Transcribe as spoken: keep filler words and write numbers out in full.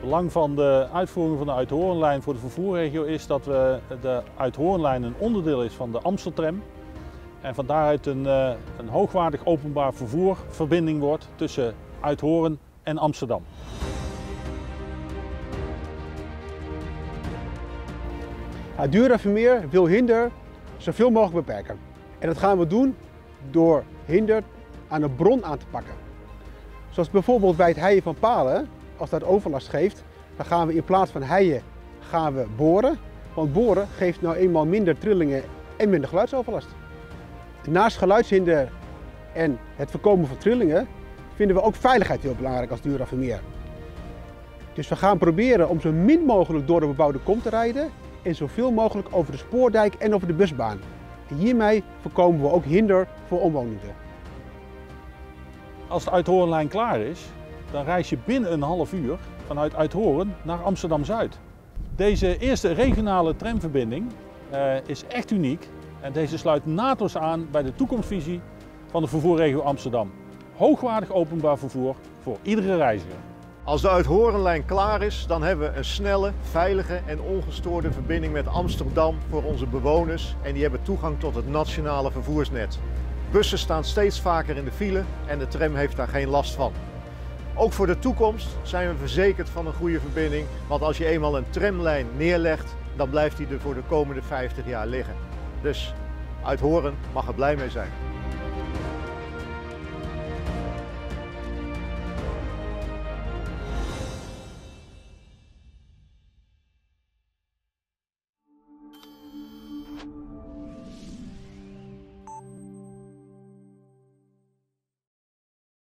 belang van de uitvoering van de Uithoornlijn voor de vervoerregio is dat we de Uithoornlijn een onderdeel is van de Amsteltram. En van daaruit een, een hoogwaardig openbaar vervoerverbinding wordt tussen Uithoorn en Amsterdam. Het Duurrafelmeer wil hinder zoveel mogelijk beperken. En dat gaan we doen door hinder aan de bron aan te pakken. Zoals bijvoorbeeld bij het heien van palen, als dat overlast geeft, dan gaan we in plaats van heien gaan we boren. Want boren geeft nou eenmaal minder trillingen en minder geluidsoverlast. Naast geluidshinder en het voorkomen van trillingen vinden we ook veiligheid heel belangrijk als Duurrafelmeer. Dus we gaan proberen om zo min mogelijk door de bebouwde kom te rijden en zoveel mogelijk over de spoordijk en over de busbaan. En hiermee voorkomen we ook hinder voor omwonenden. Als de Uithoornlijn klaar is, dan reis je binnen een half uur vanuit Uithoorn naar Amsterdam-Zuid. Deze eerste regionale tramverbinding uh, is echt uniek en deze sluit naadloos aan bij de toekomstvisie van de vervoerregio Amsterdam. Hoogwaardig openbaar vervoer voor iedere reiziger. Als de Uithoornlijn klaar is, dan hebben we een snelle, veilige en ongestoorde verbinding met Amsterdam voor onze bewoners en die hebben toegang tot het nationale vervoersnet. Bussen staan steeds vaker in de file en de tram heeft daar geen last van. Ook voor de toekomst zijn we verzekerd van een goede verbinding, want als je eenmaal een tramlijn neerlegt, dan blijft die er voor de komende vijftig jaar liggen. Dus Uithoorn mag er blij mee zijn.